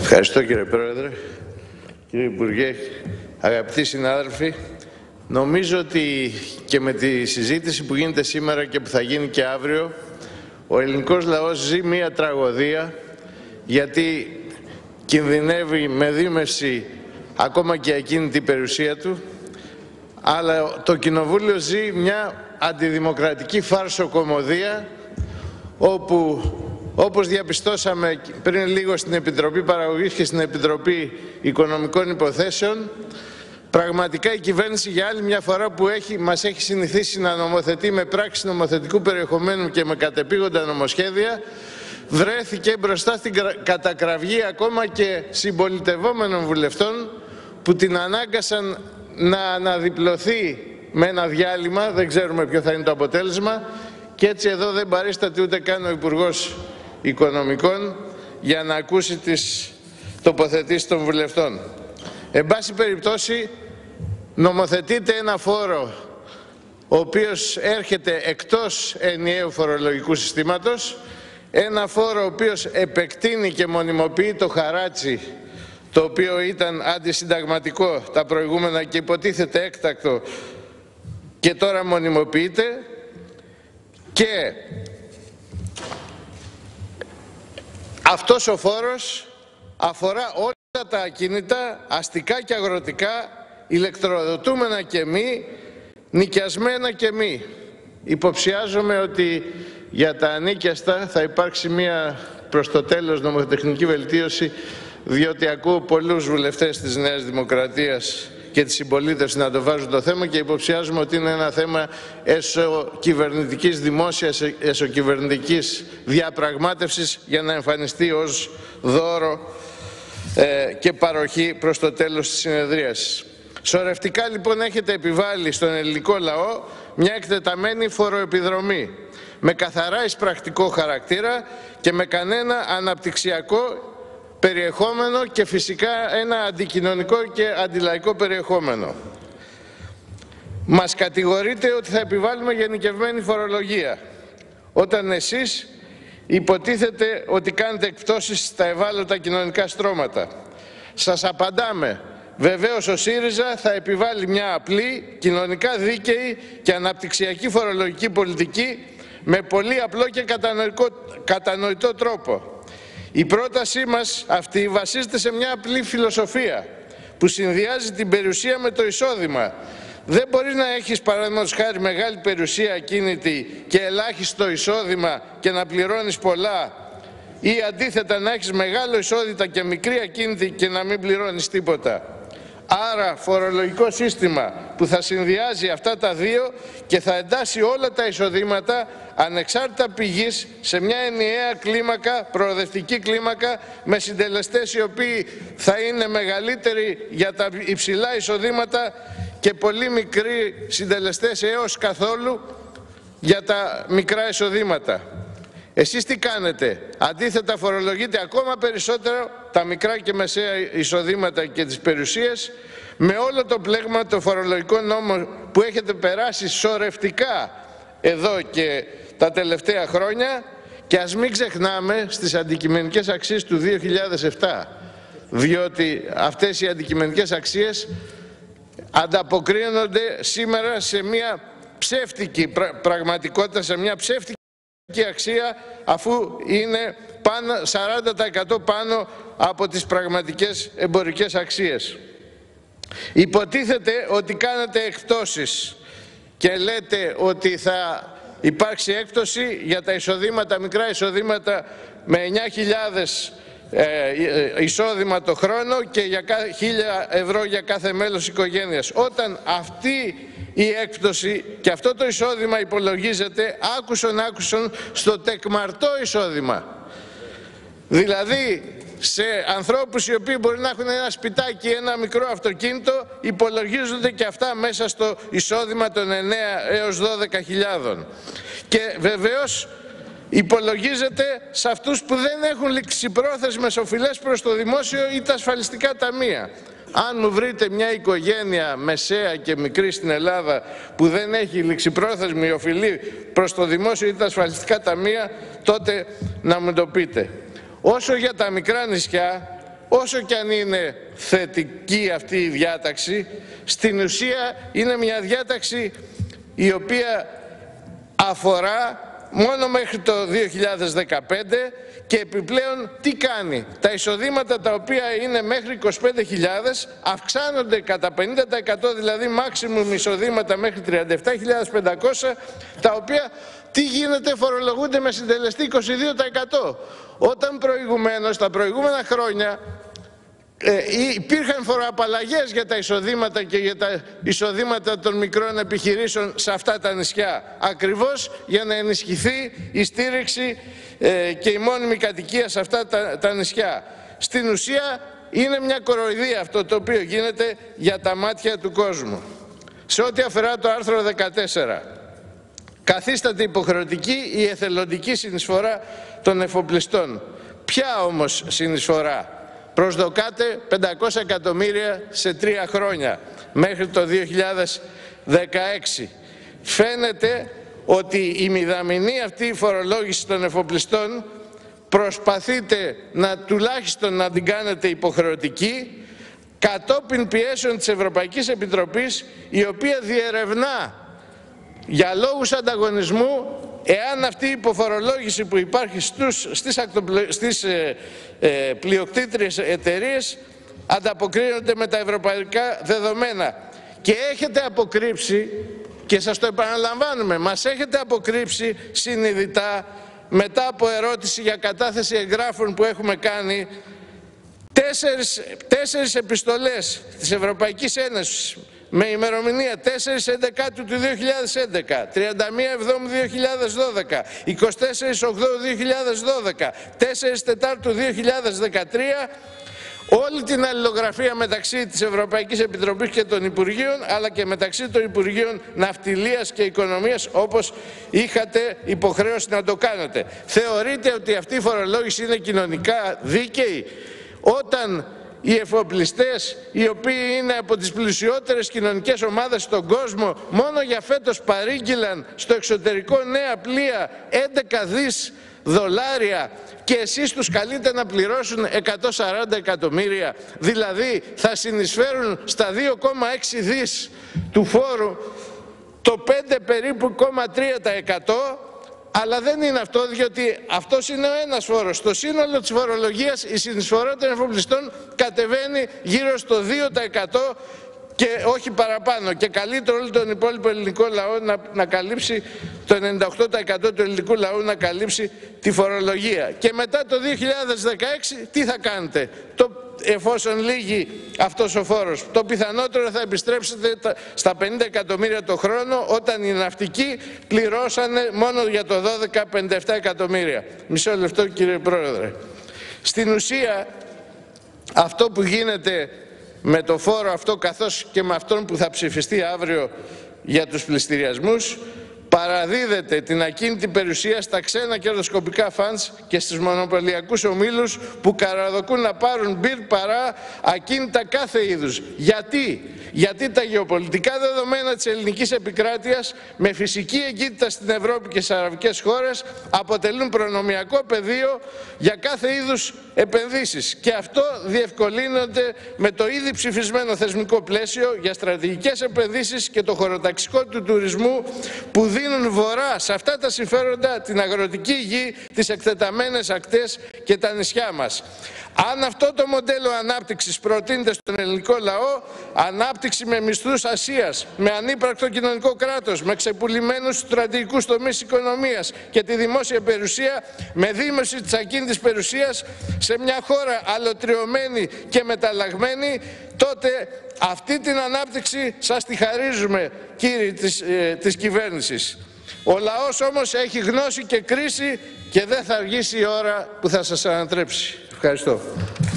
Ευχαριστώ κύριε Πρόεδρε, κύριε Υπουργέ, αγαπητοί συνάδελφοι. Νομίζω ότι και με τη συζήτηση που γίνεται σήμερα και που θα γίνει και αύριο, ο ελληνικός λαός ζει μία τραγωδία, γιατί κινδυνεύει με δίμευση ακόμα και εκείνη την περιουσία του, αλλά το Κοινοβούλιο ζει μια αντιδημοκρατική φαρσοκομωδία, όπου όπως διαπιστώσαμε πριν λίγο στην Επιτροπή Παραγωγής και στην Επιτροπή Οικονομικών Υποθέσεων, πραγματικά η κυβέρνηση για άλλη μια φορά που μας έχει συνηθίσει να νομοθετεί με πράξεις νομοθετικού περιεχομένου και με κατεπήγοντα νομοσχέδια, βρέθηκε μπροστά στην κατακραυγή ακόμα και συμπολιτευόμενων βουλευτών που την ανάγκασαν να αναδιπλωθεί με ένα διάλειμμα, δεν ξέρουμε ποιο θα είναι το αποτέλεσμα, και έτσι εδώ δεν παρίσταται ούτε καν ο Υπουργός Οικονομικών για να ακούσει τις τοποθετήσεις των βουλευτών. Εν πάση περιπτώσει, νομοθετείται ένα φόρο ο οποίος έρχεται εκτός ενιαίου φορολογικού συστήματος, ένα φόρο ο οποίος επεκτείνει και μονιμοποιεί το χαράτσι, το οποίο ήταν αντισυνταγματικό τα προηγούμενα και υποτίθεται έκτακτο και τώρα μονιμοποιείται, και αυτός ο φόρος αφορά όλα τα ακίνητα, αστικά και αγροτικά, ηλεκτροδοτούμενα και μη, νοικιασμένα και μη. Υποψιάζομαι ότι για τα ανοίκιαστα θα υπάρξει μία προς το τέλος νομοτεχνική βελτίωση, διότι ακούω πολλούς βουλευτές της Νέας Δημοκρατίας και της συμπολίτευσης να το βάζουν το θέμα, και υποψιάζομαι ότι είναι ένα θέμα εσωκυβερνητικής, δημόσιας εσωκυβερνητικής διαπραγμάτευσης για να εμφανιστεί ως δώρο και παροχή προς το τέλος της συνεδρίασης. Σωρευτικά λοιπόν έχετε επιβάλει στον ελληνικό λαό μια εκτεταμένη φοροεπιδρομή με καθαρά εισπρακτικό χαρακτήρα και με κανένα αναπτυξιακό περιεχόμενο και φυσικά ένα αντικοινωνικό και αντιλαϊκό περιεχόμενο. Μας κατηγορείτε ότι θα επιβάλλουμε γενικευμένη φορολογία, όταν εσείς υποτίθεται ότι κάνετε εκπτώσεις στα ευάλωτα κοινωνικά στρώματα. Σας απαντάμε, βεβαίως ο ΣΥΡΙΖΑ θα επιβάλλει μια απλή, κοινωνικά δίκαιη και αναπτυξιακή φορολογική πολιτική με πολύ απλό και κατανοητό τρόπο. Η πρότασή μας αυτή βασίζεται σε μια απλή φιλοσοφία που συνδυάζει την περιουσία με το εισόδημα. Δεν μπορείς να έχεις, παραδείγματος χάρη, μεγάλη περιουσία ακίνητη και ελάχιστο εισόδημα και να πληρώνεις πολλά, ή αντίθετα να έχεις μεγάλο εισόδημα και μικρή ακίνητη και να μην πληρώνεις τίποτα. Άρα φορολογικό σύστημα που θα συνδυάζει αυτά τα δύο και θα εντάσσει όλα τα εισοδήματα ανεξάρτητα πηγής σε μια ενιαία κλίμακα, προοδευτική κλίμακα, με συντελεστές οι οποίοι θα είναι μεγαλύτεροι για τα υψηλά εισοδήματα και πολύ μικροί συντελεστές έως καθόλου για τα μικρά εισοδήματα. Εσείς τι κάνετε? Αντίθετα φορολογείτε ακόμα περισσότερο τα μικρά και μεσαία εισοδήματα και τις περιουσίες, με όλο το πλέγμα το φορολογικό νόμο που έχετε περάσει σωρευτικά εδώ και τα τελευταία χρόνια, και ας μην ξεχνάμε στις αντικειμενικές αξίες του 2007, διότι αυτές οι αντικειμενικές αξίες ανταποκρίνονται σήμερα σε μια ψεύτικη πραγματικότητα, σε μια ψεύτικη αξία, αφού είναι 40% πάνω από τις πραγματικές εμπορικές αξίες. Υποτίθεται ότι κάνετε εκπτώσεις και λέτε ότι θα υπάρξει έκπτωση για τα εισοδήματα, μικρά εισοδήματα με 9.000 εισόδημα το χρόνο και για 1.000 ευρώ για κάθε μέλος οικογένειας. Όταν αυτή η έκπτωση και αυτό το εισόδημα υπολογίζεται άκουσον στο τεκμαρτό εισόδημα. Δηλαδή σε ανθρώπους οι οποίοι μπορεί να έχουν ένα σπιτάκι, ένα μικρό αυτοκίνητο, υπολογίζονται και αυτά μέσα στο εισόδημα των 9 έως 12.000. Και βεβαίως υπολογίζεται σε αυτούς που δεν έχουν ληξιπρόθεσμες οφειλές προς το δημόσιο ή τα ασφαλιστικά ταμεία. Αν μου βρείτε μια οικογένεια μεσαία και μικρή στην Ελλάδα που δεν έχει ληξιπρόθεσμη οφειλή προς το δημόσιο ή τα ασφαλιστικά ταμεία, τότε να μου το πείτε. Όσο για τα μικρά νησιά, όσο και αν είναι θετική αυτή η διάταξη, στην ουσία είναι μια διάταξη η οποία αφορά μόνο μέχρι το 2015 και επιπλέον τι κάνει? Τα εισοδήματα τα οποία είναι μέχρι 25.000 αυξάνονται κατά 50%, δηλαδή maximum εισοδήματα μέχρι 37.500, τα οποία τι γίνεται? Φορολογούνται με συντελεστή 22%. Όταν προηγουμένως, τα προηγούμενα χρόνια, υπήρχαν φοροαπαλλαγές για τα εισοδήματα και για τα εισοδήματα των μικρών επιχειρήσεων σε αυτά τα νησιά, ακριβώς για να ενισχυθεί η στήριξη και η μόνιμη κατοικία σε αυτά τα νησιά. Στην ουσία είναι μια κοροϊδία αυτό το οποίο γίνεται για τα μάτια του κόσμου. Σε ό,τι αφορά το άρθρο 14, καθίσταται υποχρεωτική η εθελοντική συνεισφορά των εφοπλιστών. Ποια όμως συνεισφορά? Προσδοκάται 500 εκατομμύρια σε 3 χρόνια, μέχρι το 2016. Φαίνεται ότι η μηδαμινή αυτή φορολόγηση των εφοπλιστών προσπαθείτε τουλάχιστον να την κάνετε υποχρεωτική, κατόπιν πιέσεων της Ευρωπαϊκής Επιτροπής, η οποία διερευνά για λόγους ανταγωνισμού εάν αυτή η υποφορολόγηση που υπάρχει στις πλειοκτήτριες εταιρείες ανταποκρίνονται με τα ευρωπαϊκά δεδομένα. Και έχετε αποκρύψει, και σας το επαναλαμβάνουμε, μας έχετε αποκρύψει συνειδητά, μετά από ερώτηση για κατάθεση εγγράφων που έχουμε κάνει, τέσσερις επιστολές της Ευρωπαϊκής Ένωσης με ημερομηνία 4/11 του 2011, 31/7/2012, 24/8/2012, 4/4/2013, όλη την αλληλογραφία μεταξύ της Ευρωπαϊκής Επιτροπής και των Υπουργείων, αλλά και μεταξύ των Υπουργείων Ναυτιλίας και Οικονομίας, όπως είχατε υποχρέωση να το κάνετε. Θεωρείτε ότι αυτή η φορολόγηση είναι κοινωνικά δίκαιη, όταν οι εφοπλιστές, οι οποίοι είναι από τις πλουσιότερες κοινωνικές ομάδες στον κόσμο, μόνο για φέτος παρήγγειλαν στο εξωτερικό νέα πλοία 11 δις δολάρια και εσείς τους καλείτε να πληρώσουν 140 εκατομμύρια, δηλαδή θα συνεισφέρουν στα 2,6 δις του φόρου το 5 περίπου 3%. Αλλά δεν είναι αυτό, διότι αυτός είναι ο ένας φόρος. Στο σύνολο της φορολογίας η συνεισφορά των εφοπλιστών κατεβαίνει γύρω στο 2% και όχι παραπάνω. Και καλείται όλο τον υπόλοιπο ελληνικό λαό να καλύψει, το 98% του ελληνικού λαού να καλύψει τη φορολογία. Και μετά το 2016 τι θα κάνετε? Εφόσον λύγει αυτός ο φόρος, το πιθανότερο θα επιστρέψετε στα 50 εκατομμύρια το χρόνο, όταν οι ναυτικοί πληρώσανε μόνο για το 12 57 εκατομμύρια. Μισό λεπτό κύριε Πρόεδρε. Στην ουσία αυτό που γίνεται με το φόρο αυτό, καθώς και με αυτόν που θα ψηφιστεί αύριο για τους πληστηριασμούς, παραδίδεται την ακίνητη περιουσία στα ξένα κερδοσκοπικά φαντς και στους μονοπωλιακούς ομίλους που καραδοκούν να πάρουν μπιρ παρά ακίνητα κάθε είδους. Γιατί τα γεωπολιτικά δεδομένα της ελληνικής επικράτειας, με φυσική εγκύτητα στην Ευρώπη και στις αραβικές χώρες, αποτελούν προνομιακό πεδίο για κάθε είδους επενδύσεις. Και αυτό διευκολύνεται με το ήδη ψηφισμένο θεσμικό πλαίσιο για στρατηγικές επενδύσεις και το χωροταξικό του τουρισμού, που δίνουν βορρά σε αυτά τα συμφέροντα την αγροτική γη, τις εκτεταμένες ακτές και τα νησιά μας. Αν αυτό το μοντέλο ανάπτυξης προτείνεται στον ελληνικό λαό, ανάπτυξη με μισθούς Ασίας, με ανύπαρκτο κοινωνικό κράτος, με ξεπουλημένους στρατηγικούς τομείς οικονομίας και τη δημόσια περιουσία, με δίμευση της ακίνητης περιουσίας σε μια χώρα αλωτριωμένη και μεταλλαγμένη, τότε αυτή την ανάπτυξη σας τη χαρίζουμε, κύριοι της κυβέρνησης. Ο λαός όμως έχει γνώση και κρίση και δεν θα αργήσει η ώρα που θα σας ανατρέψει. Ευχαριστώ.